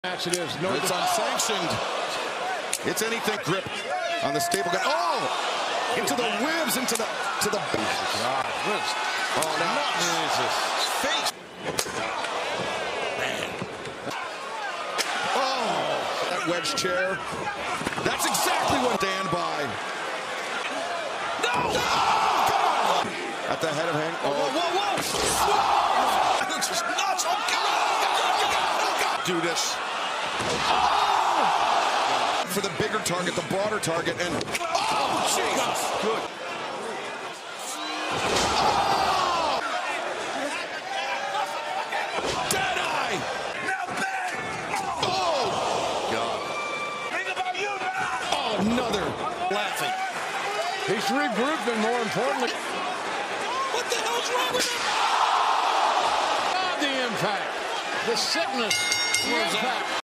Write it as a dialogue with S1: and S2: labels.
S1: Match it is. No,
S2: it's unsanctioned. It's anything. Grip on the stable gun. Oh! Into the ribs, into the
S1: God, ribs.
S2: Oh, now
S1: Jesus.
S2: Face. Man. Oh, that wedge chair. That's exactly what Dan by. No! At the head of Hangman. Oh,
S1: This is nuts.
S2: Do this. For the bigger target, the broader target, and oh, Jesus! Good. Oh! Dead eye! Oh! God.
S3: Think about you now!
S2: Oh, another laughing.
S1: He's regrouping, more importantly.
S2: What the hell's wrong with him?
S1: The impact. The sickness. The impact.